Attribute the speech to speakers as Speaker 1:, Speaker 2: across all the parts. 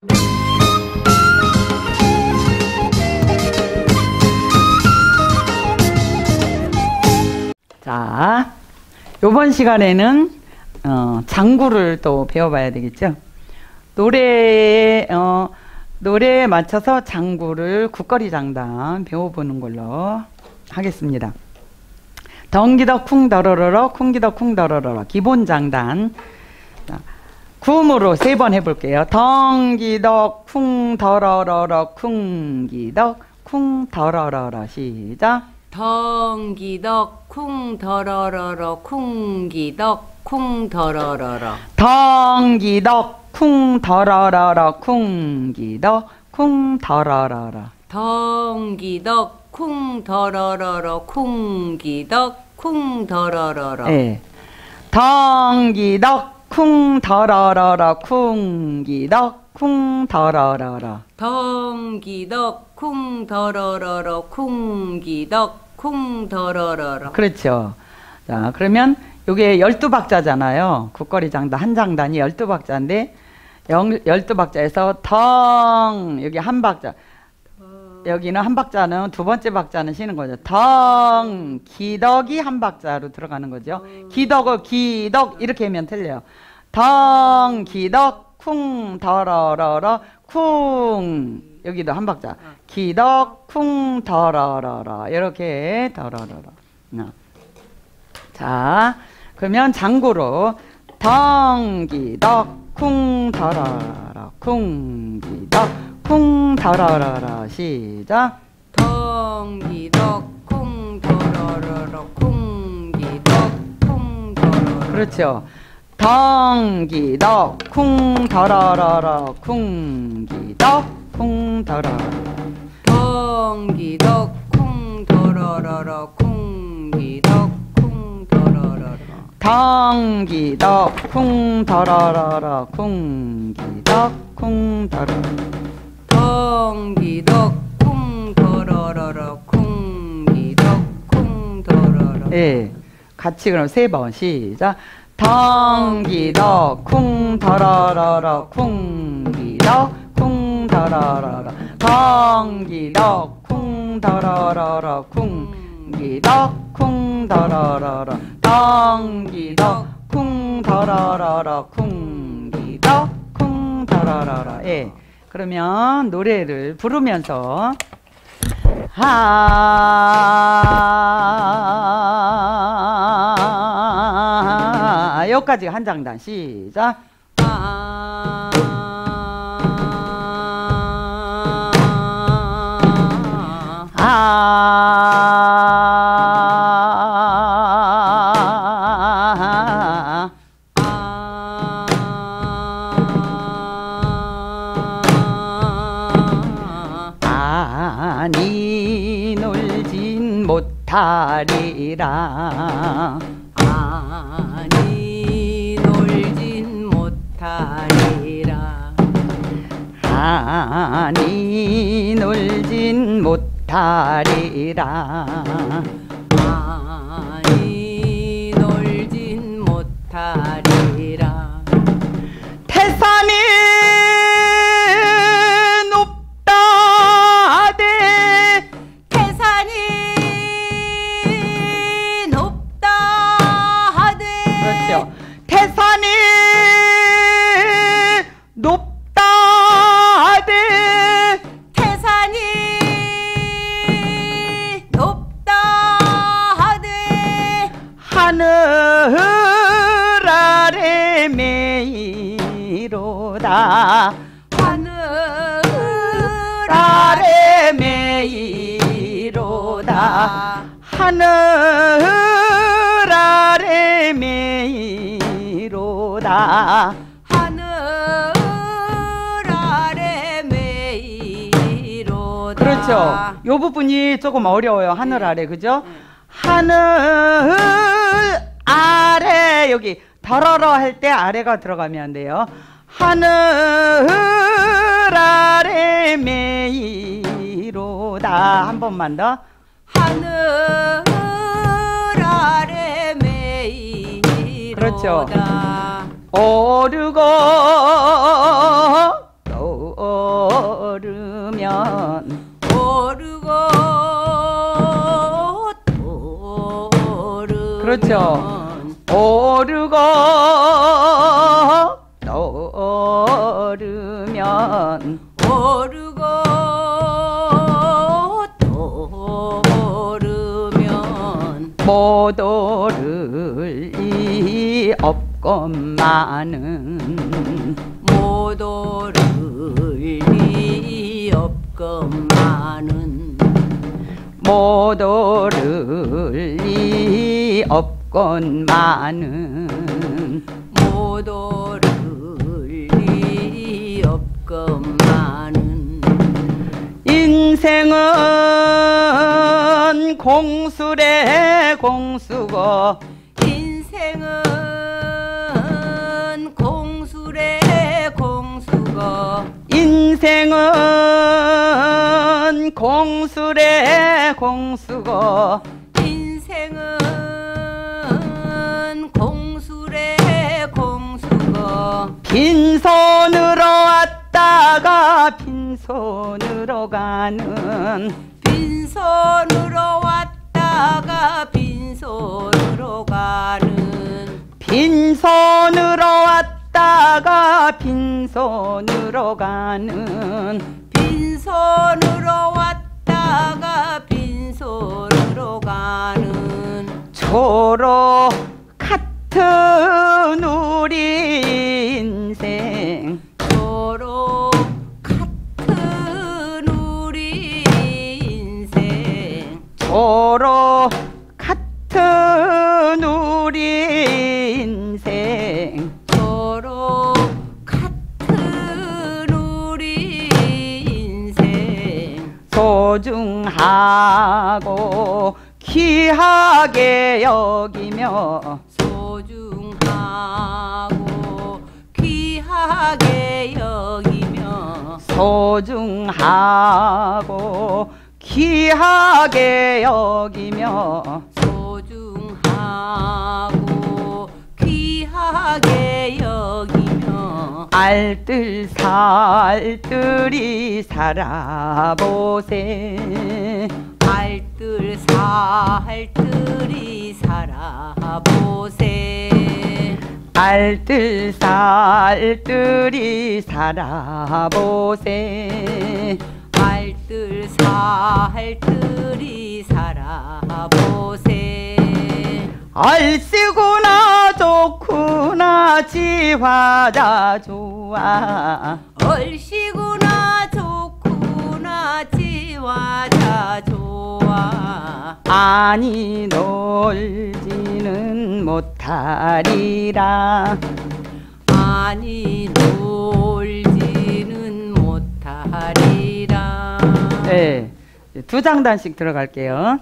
Speaker 1: 자, 요번 시간에는 장구를 또 배워봐야 되겠죠. 노래에 맞춰서 장구를 국거리 장단 배워보는 걸로 하겠습니다. 덩기덕 쿵더러러러 쿵기덕 쿵더러러러 기본 장단 구음으로 3번 해볼게요. 덩기덕 쿵더러러러 쿵기덕 쿵더러러러 시작.
Speaker 2: 덩기덕 쿵더러러러 쿵기덕 쿵더러러러
Speaker 1: 덩기덕 쿵더러러러 쿵기덕 쿵더러러러
Speaker 2: 덩기덕 쿵더러러러 쿵기덕 쿵더러러러
Speaker 1: 네. 덩기덕 쿵더러러러 쿵기덕 쿵더러러러
Speaker 2: 덩기덕 쿵더러러러 쿵기덕 쿵더러러러
Speaker 1: 그렇죠. 자, 그러면 요게 12박자잖아요. 국거리 장단 한 장단이 12박자인데 12박자에서 덩 여기 한 박자 여기는 한 박자는 두 번째 박자는 쉬는 거죠. 덩 기덕이 한 박자로 들어가는 거죠. 기덕을 기덕 이렇게 하면 틀려요. 덩 기덕 쿵 더러러러 쿵 여기도 한 박자 기덕 쿵 더러러러 이렇게 더러러러. 자, 그러면 장구로 덩기덕 쿵 더러러 쿵기덕 쿵 더러러러 시작.
Speaker 2: 덩기덕 쿵 더러러러 쿵기덕 쿵 더러러러
Speaker 1: 그렇죠. 덩기덕 쿵 더러러러 쿵기덕 쿵 더러러러
Speaker 2: 덩기덕 쿵 더러러러 쿵기덕 쿵 더러러러
Speaker 1: 덩기덕 쿵 더러러러 쿵기덕 쿵 더러러러
Speaker 2: 덩기덕 쿵 더러러러 쿵기덕 쿵 더러러러
Speaker 1: 예, 같이 그럼 3번 시작. 덩기덕 쿵 더러러러 쿵기덕 쿵 더러러러 덩기덕 쿵 더러러러 쿵기덕 쿵 더러러러 덩기덕 쿵 더러러러 쿵기덕 쿵 더러러러 예, 그러면 노래를 부르면서 여기까지 한 장단 시작. 아니 놀진 못하리라
Speaker 2: 아니 놀진 못하리라
Speaker 1: 아니 놀진 못하리라
Speaker 2: 아니 놀진 못하리라
Speaker 1: 태산이 높다 하되
Speaker 2: 태산이 높다 하되
Speaker 1: 그렇죠. 태산이 높다 하되
Speaker 2: 태산이 높다 하되
Speaker 1: 하늘 아래 메이로다
Speaker 2: 하늘
Speaker 1: 아래 메이로다 하늘 아래 메이로다
Speaker 2: 하늘 아래 메이로다
Speaker 1: 그렇죠. 요 부분이 조금 어려워요. 하늘 아래 그죠? 하늘 아래 여기 더러러 할 때 아래가 들어가면 안 돼요. 하늘 아래 메이로다 한 번만 더
Speaker 2: 하늘 아래 메이로다
Speaker 1: 그렇죠. 오르고 또 오르면
Speaker 2: 오르고 오르면
Speaker 1: 그렇죠. 오르고 오르면
Speaker 2: 오르고 오르면
Speaker 1: 못 오를 이 없건만은
Speaker 2: 못 오를 리 없건만은
Speaker 1: 못 오를 이 없건만은
Speaker 2: 못 오를 리 없건만은
Speaker 1: 인생은 공수래 공수고
Speaker 2: 인생은 공수래 공수고
Speaker 1: 인생은 공수래 공수고
Speaker 2: 인생은 공수래 공수고
Speaker 1: 빈손으로 왔다가 빈손으로 가는
Speaker 2: 빈손으로 왔다가 빈손으로 가는
Speaker 1: 빈손으로 왔다가 빈손으로 가는
Speaker 2: 빈손으로 왔다가 빈손으로 가는
Speaker 1: 초록 같은 우리 인생
Speaker 2: 초록 같은 우리 인생
Speaker 1: 초록 같은 우리 인생
Speaker 2: 초록 같은 우리 인생
Speaker 1: 소중하고 귀하게 여기며
Speaker 2: 소중하고 귀하게 여기며
Speaker 1: 소중하고 귀하게 여기며
Speaker 2: 소중하고 귀하게 여기며
Speaker 1: 알뜰살뜰히 살아보세
Speaker 2: 알뜰살뜰히 살아보세
Speaker 1: 알뜰살뜰히 살아보세
Speaker 2: 알뜰살뜰히 살아보세
Speaker 1: 얼씨구나 좋구나 지화자 좋아
Speaker 2: 얼씨구나 좋구나 지화자 좋아
Speaker 1: 아니 놀지는 못하리라
Speaker 2: 아니 놀지는 못하리라
Speaker 1: 네, 두 장단씩 들어갈게요.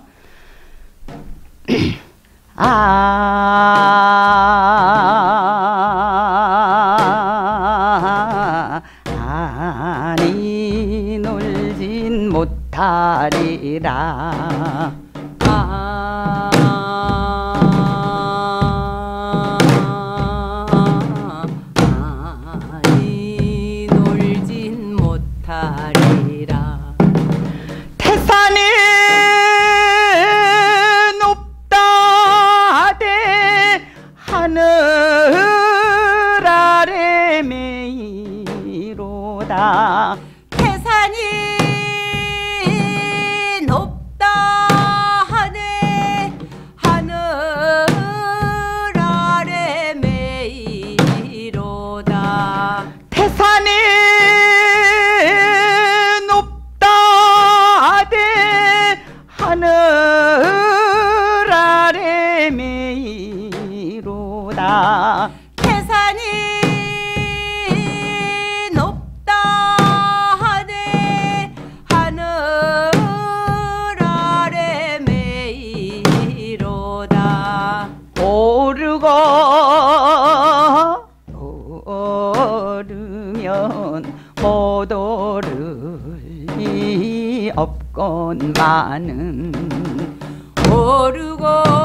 Speaker 1: 아니 놀진 못하리라
Speaker 2: 아니 놀진 못하리라
Speaker 1: 태산이 높다 하되 하늘 아래 메이로다
Speaker 2: 태산이 높다 하네 하늘 아래 메이로다
Speaker 1: 태산이 높다 하되 하늘 아래 메이로다
Speaker 2: 태산이 높다 하네 하늘 아래 메이로다
Speaker 1: 오르고 오르면 못 오를 리 없건만은
Speaker 2: 오르고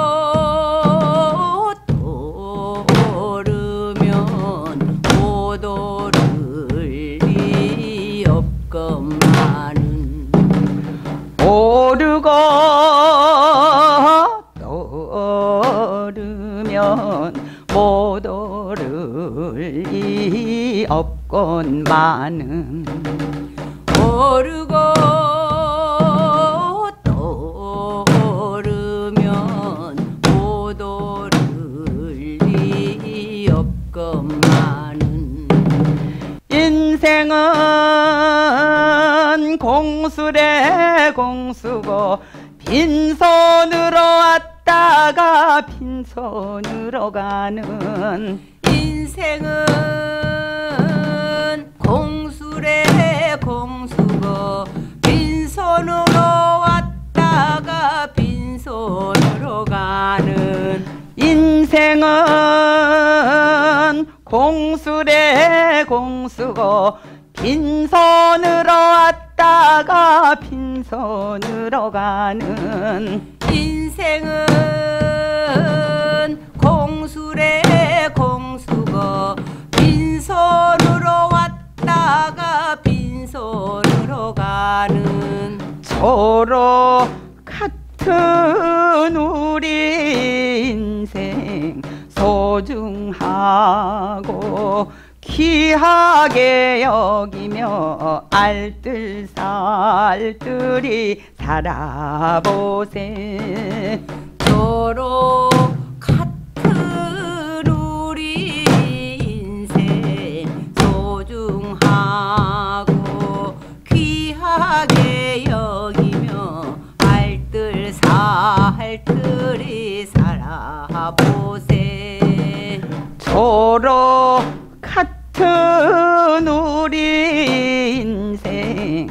Speaker 2: 또 오르면 못 오를 리 없건만은
Speaker 1: 없건 많은
Speaker 2: 오르고 또 오르면 못 오를 리 없건 많은
Speaker 1: 인생은 공수래 공수고 빈손으로 왔다가 빈손으로 가는
Speaker 2: 인생은 공수래 공수고 빈손으로 왔다가 빈손으로 가는
Speaker 1: 인생은 공수래 공수고 빈손으로 왔다가 빈손으로 가는
Speaker 2: 인생은 공수래 공수고 빈손으로 왔다가 빈손으로 가는
Speaker 1: 서로 같은 우리 인생 소중하고 귀하게 여기며 알뜰살뜰히 살아보세
Speaker 2: 서로 같은 우리 인생 소중하고 귀하게 여기며 알뜰살뜰히 살아보세
Speaker 1: 서로 같은 우리 인생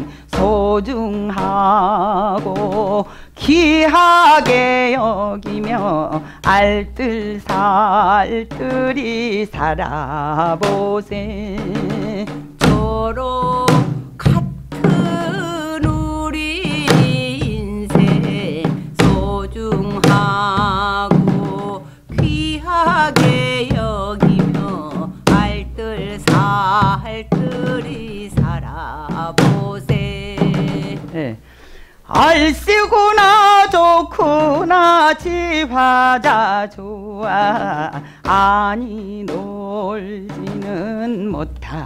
Speaker 1: 소중하고 귀하게 여기며 알뜰살뜰히 살아보세
Speaker 2: 서로 같은 우리 인생 소중하고 귀하게 여기며 알뜰살뜰히 살아보세
Speaker 1: 네. 알씨구나 좋구나 지화자 좋아 아니 놀지는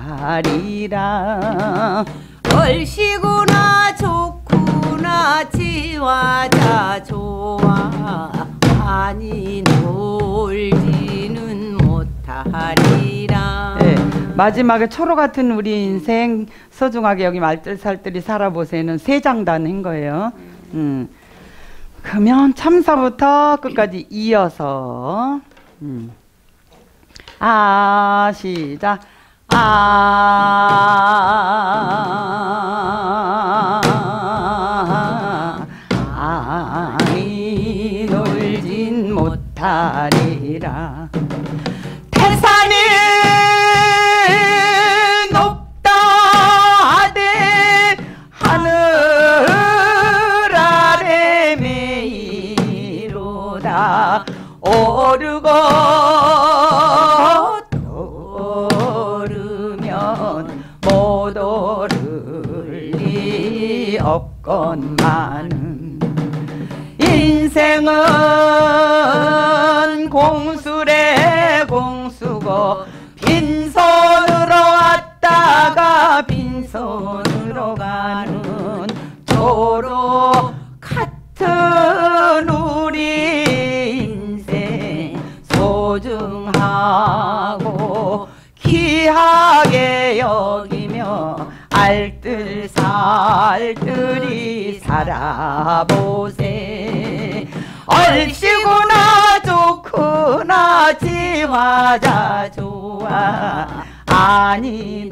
Speaker 1: 못하리라
Speaker 2: 얼씨구나 좋구나 지화자 좋아 아니 놀지는 못하리라
Speaker 1: 네, 마지막에 초로 같은 우리 인생 소중하게 여기 알뜰살뜰히 살아보세는 세 장단 한 거예요. 그러면 참사부터 끝까지 이어서 시작. 아니 놀진 못하리라 태산이 높다 하되 하늘 아래 메이로다 오르고 또 오르면 못 오를 리 없건 많은 인생은 공수래 공수고 빈손으로 왔다가 빈손으로 가는 조로 같은 우리 인생 소중하고 귀하게 여기며 알뜰살뜰히 살아보세 얼씨구나 좋구나 지화자 좋아 아니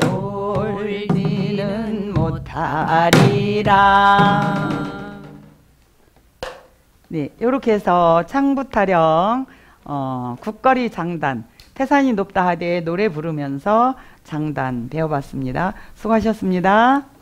Speaker 1: 놀지는 못하리라 네, 이렇게 해서 창부타령 국거리 장단 태산이 높다 하되 노래 부르면서 장단 배워봤습니다. 수고하셨습니다.